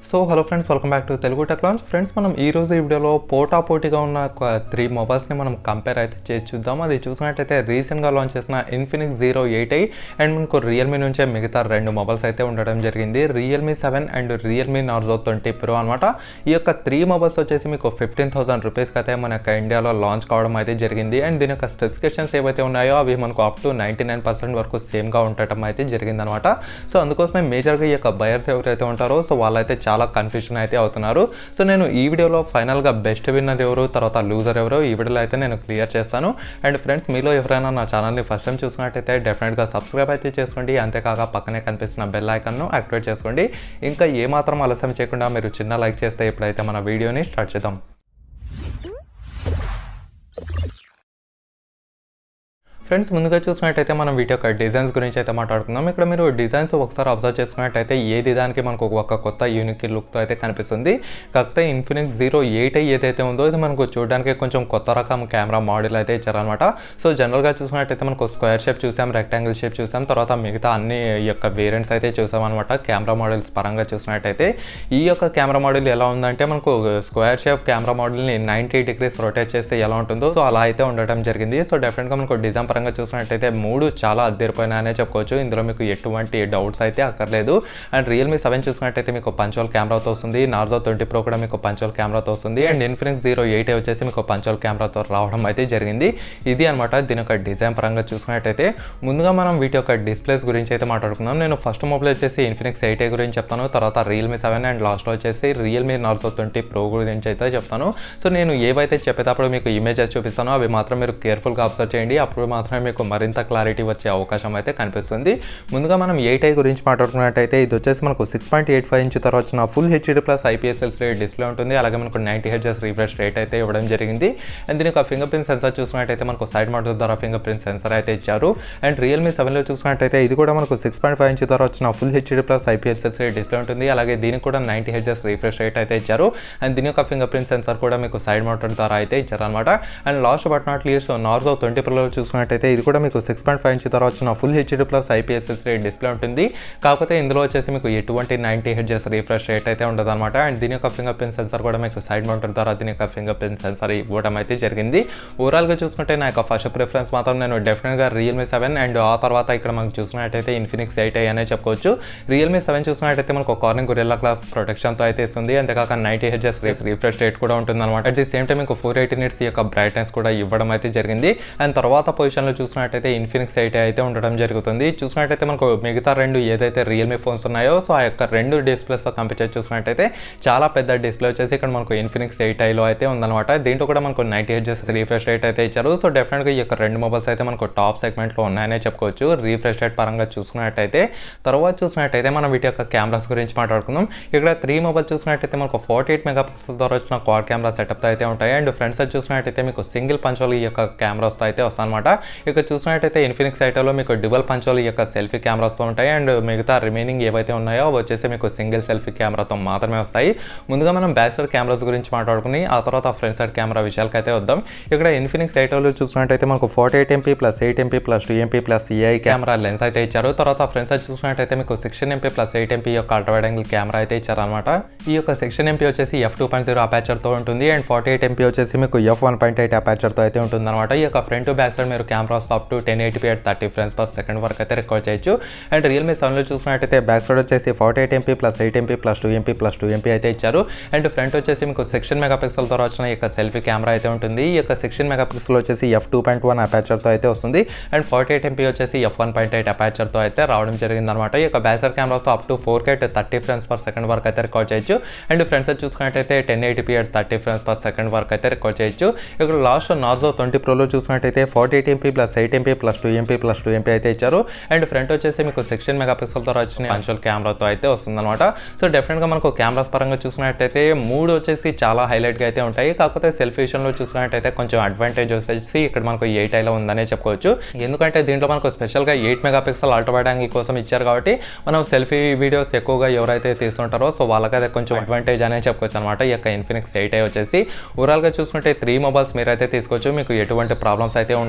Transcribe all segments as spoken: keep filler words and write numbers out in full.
So hello friends, welcome back to Telugu tech launch. Friends, మనం ఈ రోజు ఈ వీడియోలో పోటా పోటీగా ఉన్న ఒక త్రీ మొబైల్స్ని మనం కంపేర్ అయితే చేసి చూద్దాం. అది చూసినట్టయితే రీసెంట్గా లాంచ్ చేసిన Infinix zero eight I and మనకు రియల్మీ నుంచే మిగతా రెండు మొబైల్స్ అయితే ఉండడం జరిగింది. Realme seven and Realme Narzo twenty pro అనమాట. ఈ యొక్క త్రీ మొబైల్స్ వచ్చేసి మీకు ఫిఫ్టీన్ థౌసండ్ రూపీస్కి అయితే మన యొక్క ఇండియాలో లాంచ్ కావడం అయితే జరిగింది. అండ్ దీని యొక్క స్పెసిఫికేషన్స్ ఏవైతే ఉన్నాయో అవి మనకు up to ninety nine percent వరకు సేమ్గా ఉండటం అయితే జరిగింది అనమాట. సో అందుకోసమే మేజర్గా ఈ యొక్క బయర్స్ ఎవరైతే ఉంటారో సో వాళ్ళైతే చాలా కన్ఫ్యూజన్ అయితే అవుతున్నారు. సో నేను ఈ వీడియోలో ఫైనల్గా బెస్ట్ విన్నర్ ఎవరు, తర్వాత లూజర్ ఎవరో ఈ వీడియోలో అయితే నేను క్లియర్ చేస్తాను. అండ్ ఫ్రెండ్స్, మీలో ఎవరైనా నా ఛానల్ని ఫస్ట్ టైం చూసినట్టయితే డెఫినెట్గా సబ్స్క్రైబ్ అయితే చేసుకోండి. అంతేకాక పక్కనే కనిపిస్తున్న బెల్ ఐకాన్ను యాక్టివేట్ చేసుకోండి. ఇంకా ఏమాత్రం ఆలస్యం చేయకుండా మీరు చిన్న లైక్ చేస్తే ఇప్పుడైతే మన వీడియోని స్టార్ట్ చేద్దాం. ఫ్రెండ్స్, ముందుగా చూసినట్టయితే మనం వీటి యొక్క డిజైన్స్ గురించి అయితే మాట్లాడుకుందాం. ఇక్కడ మీరు డిజైన్స్ ఒకసారి అబ్జర్వ్ చేసుకున్నట్టయితే ఏది దానికి మనకు ఒక కొత్త యూనిక్ లుక్తో అయితే కనిపిస్తుంది. కాకపోతే ఇన్ఫినిక్స్ జీరో ఎయిట్ ఐ ఏదైతే ఉందో ఇది మనకు చూడడానికి కొంచెం కొత్త రకం కెమెరా మోడల్ అయితే ఇచ్చారనమాట. సో జనరల్గా చూసినట్టయితే మనకు స్క్వేర్ షేప్ చూసాం, రెక్టాంగిల్ షేప్ చూసాం, తర్వాత మిగతా అన్ని యొక్క వేరియంట్స్ అయితే చూసామన్నమాట. కెమెరా మోడల్స్ పరంగా చూసినట్టయితే ఈ యొక్క కెమెరా మోడల్ ఎలా ఉందంటే మనకు స్క్వేర్ షేప్ కెమెరా మోడల్ని నైంటీ డిగ్రీస్ రొటేట్ చేస్తే ఎలా ఉంటుందో సో అలా అయితే ఉండటం జరిగింది. సో డెఫినెట్గా మనకు డిజైన్ పరంగా చూసినట్టయితే మూడు చాలా అద్దరిపోయినాయనే చెప్పుకోవచ్చు. ఇందులో మీకు ఎటువంటి డౌట్స్ అయితే అక్కర్లేదు. అండ్ రియల్మీ సెవెన్ చూసినట్టయితే మీకు పంచువల్ కెమెరాతో వస్తుంది. నార్జో ట్వంటీ ప్రో కూడా మీకు పంచువల్ కెమెరాతో వస్తుంది. అండ్ ఇన్ఫినిక్స్ జీరో ఎయిట్ వచ్చేసి మీకు పంచువల్ కెమెరాతో రావడం అయితే జరిగింది. ఇది అనమాట దీని యొక్క డిజైన్ పరంగా చూసినట్టయితే. ముందుగా మనం వీటి యొక్క డిస్ప్లేస్ గురించి అయితే మాట్లాడుకుందాం. నేను ఫస్ట్ మొబైల్ వచ్చేసి ఇన్ఫినిక్స్ ఎయిట్ ఐ గురించి చెప్తాను, తర్వాత రియల్మీ సెవెన్ అండ్ లాస్ట్లో వచ్చేసి రియల్మీ నార్జో ట్వంటీ ప్రో గురించి అయితే చెప్తాను. సో నేను ఏవైతే చెప్పేటప్పుడు మీకు ఇమేజెస్ చూపిస్తానో అవి మాత్రం మీరు కేర్ఫుల్గా అబ్జర్వ్ చేయండి. అప్పుడు మాత్రమే మీకు మరింత క్లారిటీ వచ్చే అవకాశం అయితే కనిపిస్తుంది. ముందుగా మనం ఎయిట్ ఐ గురించి మాట్లాడుకున్నట్టయితే ఇది వచ్చేసి మనకు six point eight five inch తర్వాత వచ్చిన full HD plus IPS LCD display ఉంటుంది. అలాగే మనకు నైంటీ హెర్ట్జ్ రిఫ్రెష్ రేట్ అయితే ఇవ్వడం జరిగింది. అండ్ దీని యొక్క ఫింగర్ ప్రింట్ సెన్సార్ చూసినట్టయితే మనకు సైడ్ మౌంట్ ద్వారా ఫింగర్ ప్రింట్ సెన్సార్ అయితే ఇచ్చారు. అండ్ రియల్మీ సెవెన్లో చూసినట్టయితే ఇది కూడా మనకు సిక్స్ పాయింట్ ఫైవ్ ఇంచ్ ద్వారా వచ్చిన full HD plus IPS LCD display ఉంటుంది. అలాగే దీనికి కూడా నైంటీ హెర్ట్జ్ రిఫ్రెష్ రేట్ అయితే ఇచ్చారు. అండ్ దీని యొక్క ఫింగర్ ప్రింట్ సెన్సార్ కూడా మీకు సైడ్ మౌంట్ ద్వారా అయితే ఇచ్చారనమాట. And last but not least Narzo twenty ప్రోలో చూసినట్టయితే ఇది కూడా మీకు సిక్స్ పాయింట్ ఫైవ్ ఇంచ్ తర్వాత వచ్చిన full HD plus IPS LCD display ఉంటుంది. కాకపోతే ఇందులో వచ్చేసి మీకు ఎటువంటి నైంటీ హెర్ట్జ్ రిఫ్రెష్ రేట్ అయితే ఉండదు అనమాట. అండ్ దీని యొక్క ఫింగర్ ప్రింట్ సెన్సార్ కూడా మీకు సైడ్ మౌంటర్ ద్వారా దీని యొక్క ఫింగర్ ప్రింట్ సెన్సార్ ఇవ్వడం అయితే జరిగింది. ఓవరాల్గా చూసుకుంటే నా యొక్క ఫస్ట్ ప్రిఫరెన్స్ మాత్రం నేను డెఫినెట్గా రియల్మీ సెవెన్ అండ్ ఆ తర్వాత ఇక్కడ మనకు చూసినట్టయితే ఇన్ఫినిక్స్ ఎయిట్ ఐ అనే చెప్పుకోవచ్చు. రియల్మీ సెవెన్ చూసినట్టయితే మనకు కార్నింగ్ గొరిల్లా గ్లాస్ ప్రొటెక్షన్తో అయితే ఇస్తుంది. అంతేకాక నైంటీ హెర్ట్జ్ రిఫ్రెష్ రేట్ కూడా ఉంటుంది అనమాట. అట్ ది సేమ్ టైం మీకు ఫోర్ ఎయిటీ నిట్స్ యొక్క బ్రైట్నెస్ కూడా ఇవ్వడం అయితే జరిగింది. అండ్ తర్వాత పొజిషన్లో చూసినట్టయితే ఇన్ఫినిక్స్ ఎయిట్ ఐ అయితే ఉండడం జరుగుతుంది. చూసినట్టయితే మనకు మిగతా రెండు ఏదైతే రియల్మీ ఫోన్స్ ఉన్నాయో సో ఆ యొక్క రెండు డిస్ప్లేస్తో కంపేర్ చేసి చూసినట్టయితే చాలా పెద్ద డిస్ప్లే వచ్చేసి ఇక్కడ మనకు ఇన్ఫినిక్స్ ఎయిట్ ఐలో అయితే ఉందన్నమాట. దీంట్లో కూడా మనకు నైంటీ హెర్ట్జ్ రిఫ్రెష్ రేట్ అయితే ఇచ్చారు. సో డెఫినెట్గా ఈ యొక్క రెండు మొబైల్స్ అయితే మనకు టాప్ సెగ్మెంట్లో ఉన్నాయనే చెప్పుకోవచ్చు రిఫ్రెష్ రేట్ పరంగా చూసుకున్నట్టయితే. తర్వాత చూసినట్టయితే మనం వీటి యొక్క కెమెరాస్ గురించి మాట్లాడుకుందాం. ఇక్కడ త్రీ మొబైల్ చూసినట్టయితే మనకు ఫార్టీ ఎయిట్ మెగా పిక్సెల్ ద్వారా వచ్చిన క్వాడ్ కెమెరా సెటప్తో అయితే ఉంటాయి. అండ్ ఫ్రంట్ సైడ్ చూసినట్టయితే మీకు సింగిల్ పంచోల్ ఈ యొక్క కెమెరాస్తో అయితే వస్తాయన్నమాట. ఇక్కడ చూసినట్టయితే ఇన్ఫినిక్స్ ఎయిట్ ఐలో మీకు డ్యువల్ పంచోల్ ఈ యొక్క సెల్ఫీ కెమెరాస్తో ఉంటాయి. అండ్ మిగతా రిమైనింగ్ ఏవైతే ఉన్నాయో అవి వచ్చేసి మీకు సింగిల్ సెల్ఫీ కెమెరాతో మాత్రమే వస్తాయి. ముందుగా మనం బ్యాక్ సైడ్ కెమెరాస్ గురించి మాట్లాడుకుని ఆ తర్వాత ఫ్రంట్ సైడ్ కెమెరా విషయాలకి అయితే వద్దాం. ఇక్కడ ఇన్ఫినిక్స్ ఎయిట్ ఐలో చూసినట్టయితే మనకు forty eight MP plus eight MP plus two MP plus AI camera lens అయితే ఇచ్చారు. తర్వాత ఫ్రంట్ సైడ్ చూసినట్టయితే మీకు sixteen MP plus eight MP యొక్క అల్ట్రా వైడ్ యాంగిల్ కెమెరా అయితే ఇచ్చారనమాట. ఈ యొక్క సిక్స్టీన్ ఎంపీ వచ్చేసి ఎఫ్ టూ పాయింట్ జీరో అపాచర్తో ఉంటుంది. అండ్ ఫార్టీ ఎయిట్ ఎంపీ వచ్చేసి మీకు ఎఫ్ వన్ పాయింట్ ఎయిట్ అపాచర్తో అయితే ఉంటుంది అనమాట. ఈ యొక్క ఫ్రంట్ టు బ్యాక్ సైడ్ మీరు cameras up to ten eighty P at thirty frames per second వరకు అయితే రికార్డ్ చేయొచ్చు. అండ్ రియల్మీ సెవెన్లో చూసినట్టయితే బ్యాక్ సైడ్ వచ్చేసి forty eight MP plus eight MP plus two MP plus two MP అయితే ఇచ్చారు. And front వచ్చేసి మీకు సిక్స్టీన్ మెగా పిక్సెల్ ద్వారా వచ్చిన ఈ యొక్క సెల్ఫీ కెమెరా అయితే ఉంటుంది. ఈ యొక్క సిక్స్టీన్ మెగా పిక్సెల్ వచ్చేసి ఎఫ్ టూ పాయింట్ వన్ అపాచర్తో అయితే వస్తుంది. అండ్ ఫార్టీ ఎయిట్ ఎంపీ వచ్చేసి ఎఫ్ వన్ పాయింట్ ఎయిట్ అపాచర్తో అయితే రావడం జరిగింది అనమాట. ఈ యొక్క బ్యాక్ సైడ్ కెమెరాతో up to four K thirty frames per second వరకు అయితే రికార్డ్ చేయొచ్చు. అండ్ ఫ్రంట్ సైడ్ చూసుకున్నట్టయితే ten eighty P at thirty frames per second వరకు అయితే రికార్డ్ చేయొచ్చు. ఇక్కడ లాస్ట్ నార్జో ట్వంటీ ప్రోలో చూసినట్టయితే forty eight MP plus eight MP plus two MP plus two MP అయితే ఇచ్చారు. అండ్ ఫ్రంట్ వచ్చేసి మీకు సిక్స్టీన్ మెగా పిక్సెల్ ద్వారా వచ్చిన పంచువల్ కెమెరాతో అయితే వస్తుంది అనమాట. సో డెఫినెట్గా మనకు కెమెరాస్ పరంగా చూసినట్టయితే మూడు వచ్చేసి చాలా హైలైట్గా అయితే ఉంటాయి. కాకపోతే సెల్ఫీ విషయంలో చూసినట్టయితే కొంచెం అడ్వాంటేజ్ వచ్చేసి ఇక్కడ మనకు ఎయిట్ ఐలో ఉందనే చెప్పుకోవచ్చు. ఎందుకంటే దీంట్లో మనకు స్పెషల్గా eight megapixel ultra wide angle కోసం ఇచ్చారు కాబట్టి మనం సెల్ఫీ వీడియోస్ ఎక్కువగా ఎవరైతే తీస్తుంటారో సో వాళ్ళకైతే కొంచెం అడ్వాంటేజ్ అనే చెప్పుకోవచ్చు అనమాట. ఈ యొక్క ఇన్ఫినిక్స్ ఎయిట్ ఐ వచ్చేసి ఓవరాల్గా చూసుకుంటే త్రీ మొబైల్స్ మీరైతే తీసుకోవచ్చు, మీకు ఎటువంటి ప్రాబ్లమ్స్ అయితే ఉండవు. సో ఓవరాల్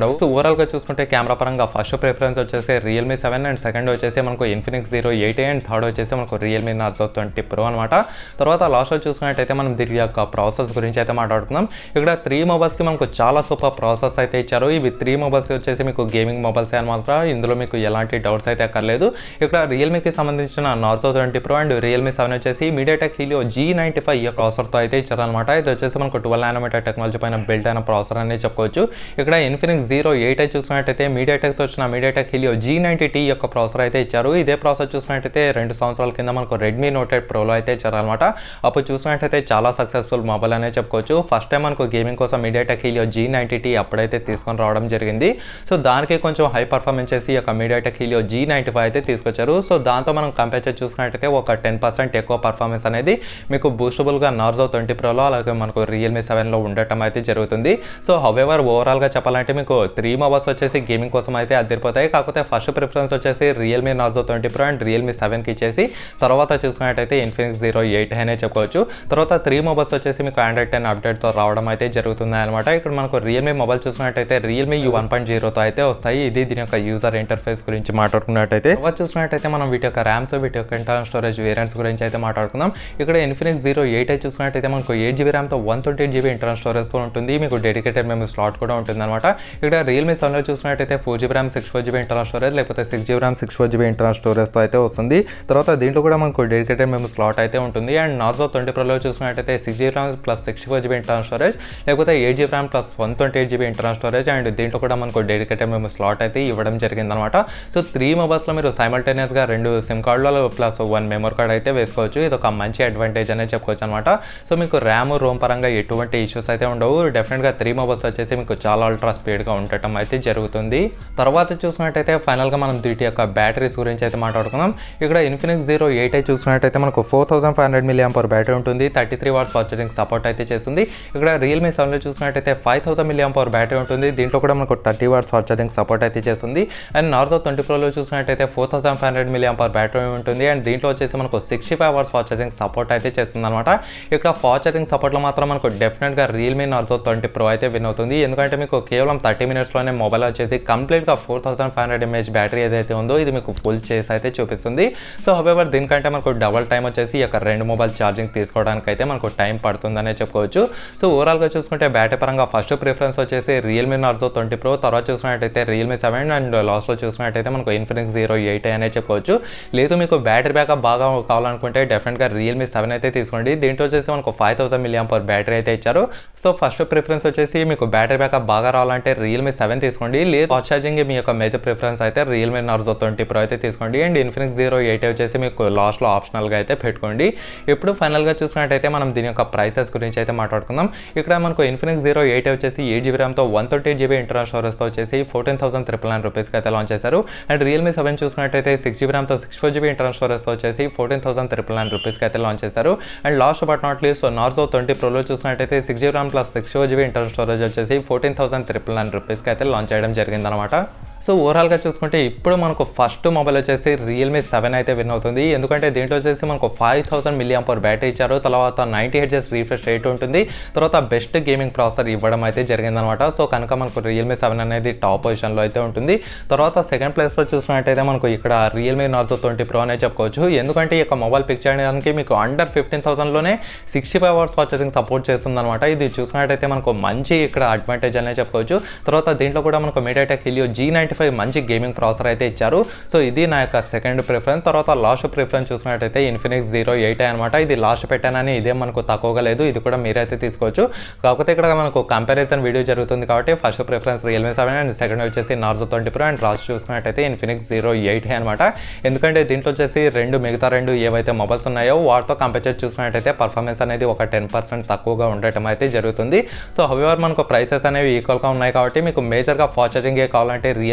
ఓవరాల్గా చూసుకుంటే కెమెరా పరంగా ఫస్ట్ ప్రిఫరెన్స్ వచ్చేసి రియల్మీ సెవెన్ అండ్ సెకండ్ వచ్చేసి మనకు Infinix zero eight and third వచ్చేసి మనకు రియల్మీ నార్జో ట్వంటీ ప్రో అనమాట. తర్వాత లాస్ట్లో చూసుకున్నట్టయితే మనం దీని యొక్క ప్రాసెస్ గురించి అయితే మాట్లాడుతున్నాం. ఇక్కడ త్రీ మొబైల్స్కి మనకు చాలా సూపర్ ప్రాసెస్ అయితే ఇచ్చారు. ఇవి త్రీ మొబైల్స్ వచ్చేసి మీకు గేమింగ్ మొబైల్స్ అనమాట. ఇందులో మీకు ఎలాంటి డౌట్స్ అయితే అక్కర్లేదు. ఇక్కడ రియల్మీకి సంబంధించిన Narzo twenty pro and Realme seven వచ్చేసి MediaTek Helio G ninety five ఈ ప్రాసెసర్తో అయితే ఇచ్చారనమాట. ఇది వచ్చేసి మనకు ట్వెల్వ్ నానోమీటర్ టెక్నాలజీ పైన బిల్ట్ అయిన ప్రాసెసర్ అనేది చెప్పుకోవచ్చు. ఇక్కడ ఇన్ఫినిక్స్ జీరో ఎయిట్ అయితే చూసుకున్నట్టయితే మీడియాటెక్తో వచ్చిన MediaTek Helio G ninety T యొక్క ప్రాసెసర్ అయితే ఇచ్చారు. ఇదే ప్రాసెసర్ చూసుకున్నట్టయితే రెండు సంవత్సరాల కింద మనకు రెడ్మీ నోట్ ఎయిట్ ప్రోలో అయితే ఇచ్చారనమాట. అప్పుడు చూసినట్టయితే చాలా సక్సెస్ఫుల్ మొబైల్ అనే చెప్పుకోవచ్చు. ఫస్ట్ టైం మనకు గేమింగ్ కోసం MediaTek Helio G ninety T అప్పుడైతే తీసుకొని రావడం జరిగింది. సో దానికి కొంచెం హై పర్ఫార్మెన్స్ చేసి యొక్క MediaTek Helio G ninety five అయితే తీసుకొచ్చారు. సో దాంతో మనం కంపేర్ చేసి చూసుకున్నట్టయితే ఒక టెన్ పర్సెంట్ ఎక్కువ పర్ఫార్మెన్స్ అనేది మీకు బూస్టబుల్గా నార్జో ట్వంటీ ప్రోలో అలాగే మనకు రియల్మీ సెవెన్లో ఉండటం అయితే జరుగుతుంది. సో హౌవెవర్ ఓవరాల్గా చెప్పాలంటే మీకు త్రీ మొబైల్స్ వచ్చేసి గేమింగ్ కోసం అయితే అదిరిపోతాయి. కాకపోతే ఫస్ట్ ప్రిఫరెన్స్ వచ్చేసి Realme Narzo twenty pro and Realme సెవెన్కి ఇచ్చేసి తర్వాత చూసుకున్నట్టయితే ఇన్ఫినిక్స్ జీరో ఎయిట్ అనే చెప్పుకోవచ్చు. తర్వాత త్రీ మొబైల్స్ వచ్చేసి మీకు ఆండ్రాయిడ్ టెన్ అప్డేట్తో రావడం అయితే జరుగుతుంది అనమాట. ఇక్కడ మనకు రియల్మీ మొబైల్ చూసుకున్నట్టయితే రియల్మీ యూ వన్ పాయింట్ జీరోతో అయితే వస్తాయి. ఇది దీని యొక్క యూజర్ ఇంటర్ఫేస్ గురించి మాట్లాడుకున్నట్టయితే తర్వాత చూసుకున్నట్టయితే మనం వీటి యొక్క ర్యామ్స్ వీటి యొక్క ఇంటర్నల్ స్టోరేజ్ వేరియంట్స్ గురించి అయితే మాట్లాడుకుందాం. ఇక్కడ ఇన్ఫినిక్స్ జీరో ఎయిట్ అయితే చూసుకున్నట్టయితే మనకు ఎయిట్ జీబీ ర్యామ్తో one twenty eight GB internal స్టోరేజ్తో ఉంటుంది. మీకు డెడికేటెడ్ మెమరీ స్లాట్ కూడా ఉంటుంది అనమాట. ఇక్కడ రియల్మీ సెవెన్లో చూసుకున్నట్టయితే four GB RAM six four GB internal storage లేకపోతే six GB RAM six four GB internal స్టోరేజ్తో అయితే వస్తుంది. తర్వాత దీంట్లో కూడా మనకు డెడికేటెడ్ మెమరీ స్లాట్ అయితే ఉంటుంది. అండ్ నార్జో ట్వంటీ ప్రోలో చూసుకున్నట్టయితే six GB RAM plus sixty four GB internal storage లేకపోతే eight GB RAM plus one twenty eight GB internal storage and దీంట్లో కూడా మనకు డెడికేటెడ్ మెమరీ స్లాట్ అయితే ఇవ్వడం జరిగింది అనమాట. సో త్రీ మొబైల్స్లో మీరు సైమల్టేనియస్గా రెండు సిమ్ కార్డులలో ప్లస్ వన్ మెమరీ కార్డ్ అయితే వేసుకోవచ్చు. ఇది ఒక మంచి అడ్వాంటేజ్ అనేది చెప్పుకోవచ్చు అనమాట. సో మీకు ర్యామ్ రోమ్ పరంగా ఎటువంటి ఇష్యూస్ అయితే ఉండవు. డెఫినెట్గా త్రీ మొబైల్స్ వచ్చేసి మీకు చాలా అల్ట్రా స్పీడ్గా ఉండటం అయితే జరుగుతుంది. తర్వాత చూసుకున్నట్టయితే ఫైనల్గా మనం వీటి యొక్క బ్యాటరీస్ గురించి అయితే మాట్లాడుకుందాం. ఇక్కడ ఇన్ఫినిక్స్ జీరో ఎయిట్ అయితే చూసుకున్నట్టయితే మనకు four thousand five hundred milliamp per battery ఉంటుంది. Thirty three watts charging support అయితే చేస్తుంది. ఇక్కడ రియల్మీ సెవెన్లో చూసుకున్నట్టయితే five thousand milliamp per battery ఉంటుంది. దీంట్లో కూడా మనకు థర్టీ వాట్స్ ఛార్జింగ్ సపోర్ట్ అయితే చేస్తుంది. అండ్ నార్జో ట్వంటీ ప్రోలో చూసుకున్నట్టయితే four thousand five hundred milliamp per battery ఉంటుంది. అండ్ దీంట్లో వచ్చేసి మనకు sixty five watts charging support అయితే చేస్తుంది అనమాట. ఇక్కడ ఫాస్ట్ ఛార్జింగ్ సపోర్ట్లో మాత్రం మనకు డెఫినెట్గా రియల్మీ నార్జో ట్వంటీ ప్రో అయితే విన్ అవుతుంది. ఎందుకంటే మీకు కేవలం థర్టీ మినిట్స్లోనే మొబైల్ వచ్చేసి కంప్లీట్గా four thousand five hundred mAh battery ఏదైతే ఉందో ఇది మీకు ఫుల్ చేసి అయితే చూపిస్తుంది. సో హౌవెవర్ దీనికంటే మనకు డబల్ టైం వచ్చేసి ఈ యొక్క రెండు మొబైల్ ఛార్జింగ్ తీసుకోవడానికి అయితే మనకు టైం పడుతుందనే చెప్పుకోవచ్చు. సో ఓవరాల్గా చూసుకుంటే బ్యాటరీ పరంగా ఫస్ట్ ప్రిఫరెన్స్ వచ్చేసి రియల్మీ నార్జో ట్వంటీ ప్రో, తర్వాత చూసుకున్నట్టయితే రియల్మీ సెవెన్ అండ్ లాస్ట్లో చూసుకున్నట్టయితే మనకు ఇన్ఫినిక్స్ జీరో ఎయిట్ అనే చెప్పుకోవచ్చు. లేదు మీకు బ్యాటరీ బ్యాకప్ బాగా కావాలనుకుంటే డెఫినెట్గా రియల్మీ సెవెన్ అయితే తీసుకోండి. దీంట్లో వచ్చేసి మనకు five thousand milliamp per battery అయితే ఇచ్చారు. సో ఫస్ట్ ప్రిఫరెన్స్ వచ్చేసి మీకు బ్యాటరీ బ్యాకప్ బాగా రావాలంటే రియల్మీ సెవెన్ తీసుకోండి. లేదు ఫాస్ట్ ఛార్జింగ్ మీ యొక్క మేజర్ ప్రిఫరెన్స్ అయితే రియల్మీ నార్జో ట్వంటీ ప్రో అయితే తీసుకోండి. అండ్ ఇన్ఫినిక్స్ జీరో ఎయిట్ వచ్చేసి మీకు లాస్ట్లో ఆప్షనల్గా అయితే పెట్టుకోండి. ఇప్పుడు ఫైనల్గా చూసుకున్నట్టయితే మనం దీని యొక్క ప్రైసెస్ గురించి అయితే మాట్లాడుకుందాం. ఇక్కడ మనకు ఇన్ఫినిక్స్ జీరో ఎయిట్ వచ్చేసి ఎయిట్ జీబీ ర్యామ్తో one twenty eight GB internal స్టోరేజ్తో వచ్చేసి ఫోర్టీన్ థౌసండ్ త్రిపుల్ నైన్ రూపీస్కి అయితే లాంచ్ చేశారు. అండ్ రియల్మీ సెవెన్ చూసుకున్నట్టయితే సిక్స్ జీబీ ర్యామ్తో సిక్స్ ఫోర్ జీబీ ఇంటర్నల్ స్టోరేజ్తో వచ్చేసి ఫోర్టీన్ థౌసండ్ త్రిపుల్ నైన్ రూపీస్కి అయితే లాంచ్ చేశారు. And last but not least Narzo twenty ప్రోలో చూసుకున్నట్టయితే six GB RAM plus six four GB internal storage వచ్చేసి ఫోర్టీన్ థౌసండ్ త్రిపుల్ నైన్ రూపీస్కి అయితే లాంచ్ చేయడం జరిగిందనమాట. సో ఓవరాల్గా చూసుకుంటే ఇప్పుడు మనకు ఫస్ట్ మొబైల్ వచ్చేసి రియల్మీ సెవెన్ అయితే విన్ అవుతుంది. ఎందుకంటే దీంట్లో వచ్చేసి మనకు five thousand milliamp per battery ఇచ్చారు. తర్వాత నైంటీ హెడ్జెస్ రీఫ్రెష్ రేట్ ఉంటుంది. తర్వాత బెస్ట్ గేమింగ్ ప్రాసెసర్ ఇవ్వడం అయితే జరిగిందనమాట. సో కనుక మనకు రియల్మీ సెవెన్ అనేది టాప్ పొజిషన్లో అయితే ఉంటుంది. తర్వాత సెకండ్ ప్లేస్లో చూసుకున్నట్టయితే మనకు ఇక్కడ రియల్మీ నార్జో ట్వంటీ ప్రో అనే చెప్పుకోవచ్చు. ఎందుకంటే ఈ యొక్క మొబైల్ పిక్ చేయడానికి మీకు అండర్ ఫిఫ్టీన్ థౌసండ్లోనే sixty five hours watching support చేస్తుంది అనమాట. ఇది చూసుకున్నట్టయితే మనకు మంచి ఇక్కడ అడ్వాంటేజ్ అనే చెప్పుకోవచ్చు. తర్వాత దీంట్లో కూడా మనకు MediaTek Helio G ninety five మంచి గేమింగ్ ప్రాసెసర్ అయితే ఇచ్చారు. సో ఇది నా యొక్క సెకండ్ ప్రిఫరెన్స్. తర్వాత లాస్ట్ ప్రిఫరెన్స్ చూసుకున్నట్టయితే ఇన్ఫినిక్స్ జీరో ఎయిట్ అనమాట. ఇది లాస్ట్ పెట్టానని ఇదే మనకు తక్కువగా లేదు. ఇది కూడా మీరైతే తీసుకోవచ్చు. కాకపోతే ఇక్కడ మనకు కంపారిజన్ వీడియో జరుగుతుంది కాబట్టి first preference Realme seven and second వచ్చేసి Narzo twenty pro and last చూసుకున్నట్టయితే ఇన్ఫినిక్స్ జీరో ఎయిట్ అనమాట. ఎందుకంటే దీంట్లో వచ్చేసి రెండు మిగతా రెండు ఏవైతే మొబైల్స్ ఉన్నాయో వాటితో కంపేర్ చేసి చూసుకున్నట్టయితే పర్ఫార్మెన్స్ అనేది ఒక టెన్ పర్సెంట్ తక్కువగా ఉండటం అయితే జరుగుతుంది. సో హౌవెవర్ మనకు ప్రైసెస్ అనేవి ఈక్వల్గా ఉన్నాయి కాబట్టి మీకు మేజర్గా ఫాస్ట్ ఛార్జింగ్ కావాలంటే Realme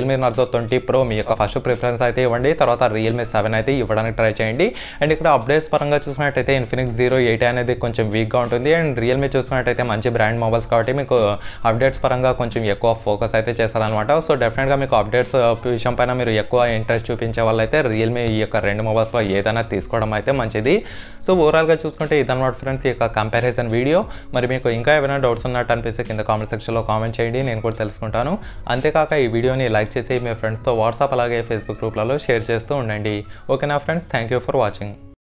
Realme Narzo twenty pro మీ యొక్క ఫస్ట్ ప్రిఫరెన్స్ అయితే ఇవ్వండి. తర్వాత రియల్మీ సెవెన్ అయితే ఇవ్వడానికి ట్రై చేయండి. అండ్ ఇక్కడ అప్డేట్స్ పరంగా చూసుకున్నట్టయితే ఇన్ఫినిక్స్ జీరో ఎయిట్ అనేది కొంచెం వీక్గా ఉంటుంది. అండ్ రియల్మీ చూసుకున్నట్టయితే మంచి బ్రాండ్ మొబైల్స్ కాబట్టి మీకు అప్డేట్స్ పరంగా కొంచెం ఎక్కువ ఫోకస్ అయితే చేస్తారనమాట. సో డెఫినెట్గా మీకు అప్డేట్స్ విషయం పైన మీరు ఎక్కువ ఇంట్రెస్ట్ చూపించే వాళ్ళైతే రియల్మీ ఈ యొక్క రెండు మొబైల్స్లో ఏదైనా తీసుకోవడం అయితే మంచిది. సో ఓవరాల్గా చూసుకుంటే ఇదన్నమాట ఫ్రెండ్స్ ఈ యొక్క కంపారిజన్ వీడియో. మరి మీకు ఇంకా ఏమైనా డౌట్స్ ఉన్నట్టు అనిపిస్తే కింద కామెంట్ సెక్షన్లో కామెంట్ చేయండి, నేను కూడా తెలుసుకుంటాను. అంతేకాక ఈ వీడియోని లైక్ చేసి మీ ఫ్రెండ్స్తో వాట్సాప్ అలాగే ఫేస్బుక్ గ్రూప్లలో షేర్ చేస్తూ ఉండండి. ఓకేనా friends, thank you for watching.